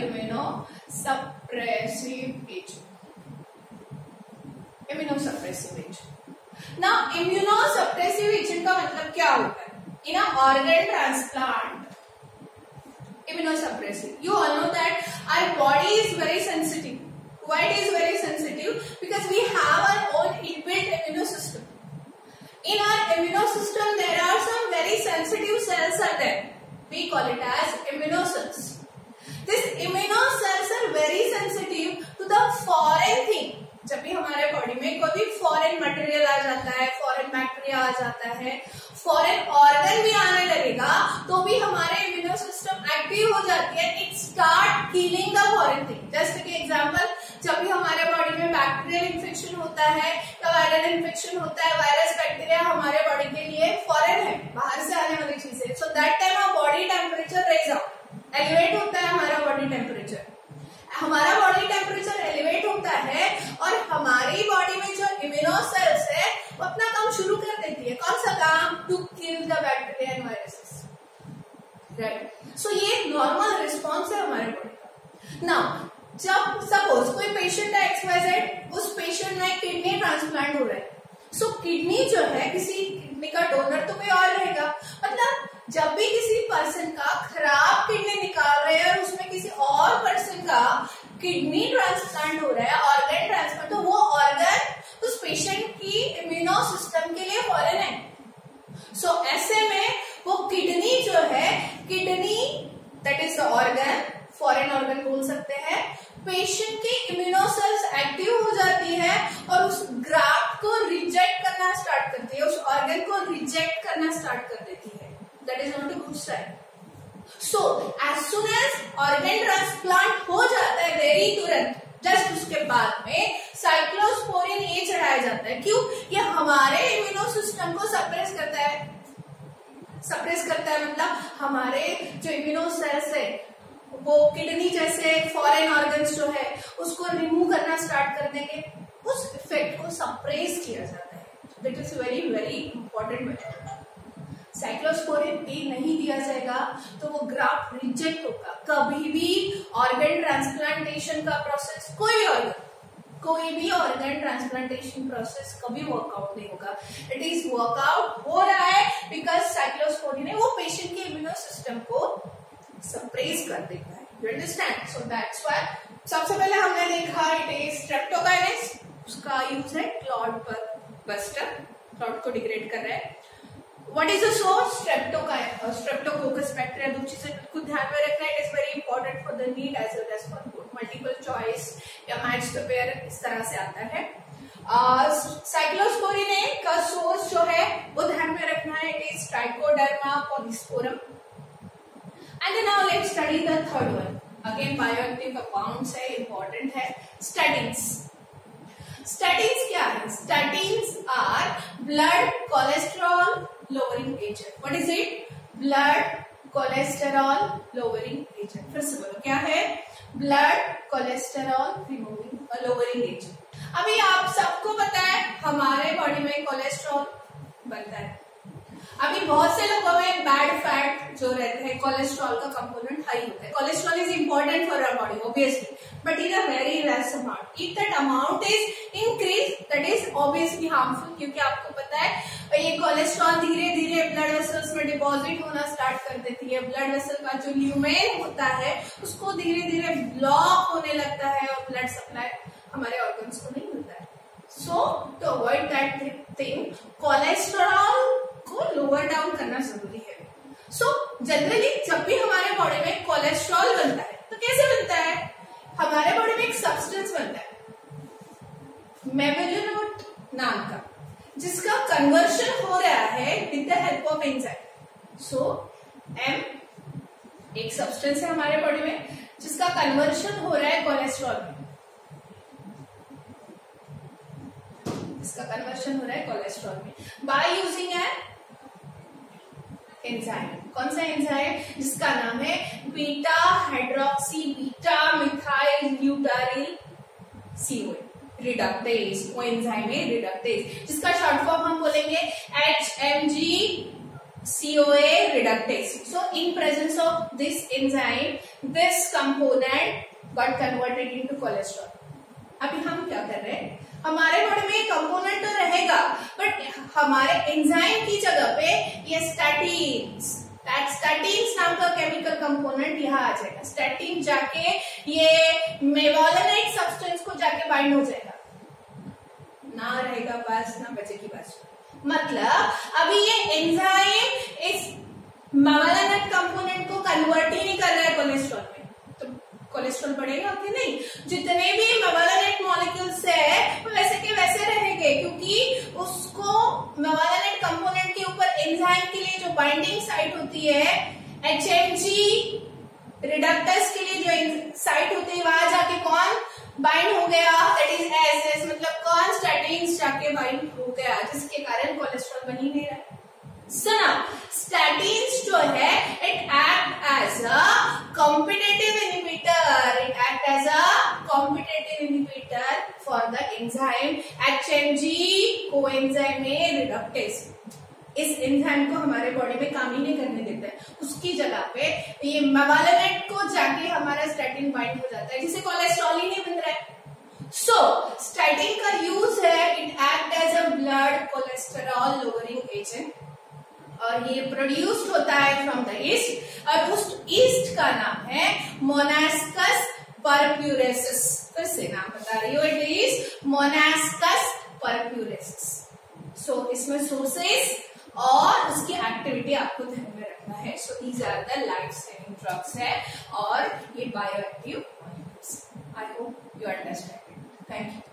immunosuppressive agent. Immunosuppressive agent. Now immunosuppressive agent का मतलब क्या होता है? In an organ transplant, immunosuppressive. You all know that our body is very sensitive. Why it is very sensitive? Because we have our own inbuilt immune system. In our immune system, there are some very sensitive cells are there. We call it as immunocells. These immunocells are very sensitive to the foreign thing. जब भी हमारे body में कोई भी foreign material आ जाता है, foreign bacteria आ जाता है, फॉरेन ऑर्गन भी आने लगेगा, तो भी हमारे इम्यूनो सिस्टम एक्टिव हो जाती है. It start killing the foreign thing. Just के एग्जांपल, जब भी हमारे बॉडी में बैक्टीरियल इन्फेक्शन होता है या वायरल इन्फेक्शन होता है, वायरस बैक्टीरिया हमारे बॉडी के लिए फॉरेन है, बाहर से आने वाली चीज है. So that time our body temperature raise up, elevate होता है हमारा बॉडी टेम्परेचर. हमारा बॉडी टेम्परेचर एलिवेट होता है और हमारी बॉडी में जो इम्यूनो सेल्स है वो अपना काम शुरू कर देती है. कौन सा काम? To kill the bacteria and viruses. Right. So ये नॉर्मल रिस्पॉन्स है हमारे बॉडी का. नाउ जब सपोज कोई पेशेंट है XYZ, उस पेशेंट में किडनी ट्रांसप्लांट हो रहा है. सो किडनी जो है, किसी किडनी का डोनर तो कोई और रहेगा. मतलब जब भी किसी पर्सन का खराब किडनी निकाल रहे हैं और उसमें किसी और पर्सन का किडनी ट्रांसप्लांट हो रहा है, ऑर्गन ट्रांसप्लांट, तो वो ऑर्गन उस पेशेंट की इम्यूनो सिस्टम के लिए फॉरेन है. सो ऐसे में वो किडनी जो है, kidney that is the organ, foreign organ बोल सकते हैं, पेशेंट की इम्यूनो सेल्स एक्टिव हो जाती है और उस ग्राफ्ट को रिजेक्ट करना स्टार्ट करती है, उस ऑर्गन को रिजेक्ट करना स्टार्ट कर देती है. That is not a good sign. So as soon as organ transplant हो जाता है, वेरी तुरंत जस्ट उसके बाद में साइक्लोस्पोरिन ये चढ़ाया जाता है. क्यों? ये हमारे इम्यूनो सिस्टम को सप्रेस करता है. सप्रेस करता है मतलब हमारे जो इम्यूनो सेल्स है वो किडनी जैसे फॉरेन ऑर्गन्स जो है उसको रिमूव करना स्टार्ट कर देंगे. उस इफेक्ट को सप्रेस किया जाता है. That is very very important method. Cyclosporin A नहीं दिया जाएगा तो वो ग्राफ्ट रिजेक्ट होगा. कभी भी ऑर्गन ट्रांसप्लांटेशन का प्रोसेस, कोई भी ऑर्गन ट्रांसप्लांटेशन प्रोसेस कभी वर्कआउट नहीं होगा. इट इज वर्कआउट हो रहा है बिकॉज साइक्लोस्पोरिन है वो पेशेंट के इम्यूनो सिस्टम को सप्रेस कर देता है. You understand? So that's why सबसे पहले हमने देखा इट इज स्ट्रेप्टोकाइनेस. उसका यूज है क्लॉट पर बस्टर, क्लॉट को डिग्रेड कर रहा है. What is the source? Streptococcus bacteria. दो चीजें खुद ध्यान में रखना. It is very important for the NEET as well as for multiple choice या match the pair, इस तरह से आता है. साइक्लोस्पोरिन का सोर्स जो है वो ध्यान में रखना है. It is Trichoderma polysporum. And then now let's study the third one. Again bioactive compounds है, important है. Statins. Statins क्या है? Statins are blood cholesterol lowering agent. What is it? Blood cholesterol lowering agent. फिर से बोलो क्या है? Blood cholesterol removing lowering agent. अभी आप सबको पता है हमारे बॉडी में कोलेस्ट्रॉल बनता है. अभी बहुत से लोगों में बैड फैट जो रहते हैं, कोलेस्ट्रॉल का कंपोनेंट हाई होता है. Cholesterol is important for our body obviously, but in a very less amount. If that amount is increase that is obviously harmful. क्योंकि आपको पता है ये कोलेस्ट्रॉल धीरे धीरे ब्लड वेसल्स में डिपॉजिट होना स्टार्ट कर देती है. ब्लड वेसल का जो ल्यूमेन होता है उसको धीरे धीरे ब्लॉक होने लगता है और ब्लड सप्लाई हमारे ऑर्गन्स को नहीं मिलता है. So to avoid that thing cholesterol को लोअर डाउन करना जरूरी है. सो जनरली जब भी हमारे बॉडी में कोलेस्ट्रॉल बनता है तो कैसे बनता है? हमारे बॉडी में एक सब्सटेंस बनता है मेवेलिनोट नाम का, जिसका कन्वर्शन हो रहा है with the help of enzyme. So M एक सब्सटेंस है हमारे बॉडी में जिसका कन्वर्शन हो रहा है कोलेस्ट्रॉल में. इसका कन्वर्शन हो रहा है कोलेस्ट्रॉल में बाय यूजिंग एन एंजाइम. कौन सा एंजाइम? जिसका नाम है beta hydroxy beta methyl glutaryl CoA reductase. वो एंजाइम है रिडक्टेज, जिसका शॉर्ट फॉर्म हम बोलेंगे HMG CoA reductase. So in presence of this enzyme, this component got converted into cholesterol. अभी हम क्या कर रहे हैं, हमारे बॉडी में कंपोनेंट तो रहेगा, बट हमारे एंजाइम की जगह पे ये स्टैटिन्स नाम का केमिकल कंपोनेंट यहाँ आ जाएगा. स्टैटिन जाके ये मेवालानाइट सब्सटेंस को जाके बाइंड हो जाएगा, ना रहेगा पास, ना बचेगी पास. मतलब अभी ये एंजाइम इस मेवालानाइट कंपोनेंट को कन्वर्ट ही नहीं कर रहा है कोलेस्ट्रॉल में, तो कोलेस्ट्रॉल बढ़ेगा कि नहीं. जितने भी मेवालानाइट मॉलिक्यूल्स है वो वैसे के वैसे रहेंगे, क्योंकि उसको मेवालानाइट कंपोनेंट के ऊपर एंजाइम के लिए जो बाइंडिंग साइट होती है, HMG रिडक्टेस के लिए जो साइट होती है, वहां जाके कौन बाइंड हो गया, दैट इज एस, मतलब कौन स्टैटिन्स जाके बाइंड हो गया, जिसके कारण कोलेस्ट्रॉल बन ही नहीं रहा है. सुना, स्टैटिन्स जो है it act as a competitive inhibitor for the enzyme HMG coenzyme reductase. इस एंजाइम को हमारे बॉडी में काम ही नहीं करने देता है, उसकी जगह पे ये मेवालानाइट को जाके हमारा स्टैटिन बाइंड हो जाता है, जिससे कोलेस्ट्रॉल ही नहीं बन रहा है. सो स्टैटिन का यूज है, it act as a blood cholesterol lowering agent, और ये प्रोड्यूस्ड होता है फ्रॉम द ईस्ट, और उस ईस्ट का नाम है मोनास्कस परप्यूरेसिस. फिर से नाम बता रही हूँ, it is monascus purpureus. So इसमें सोर्सेस और उसकी एक्टिविटी आपको ध्यान में रखना है. So these are the life saving drugs है, और ये bioactive molecules. I hope you understand. Thank you.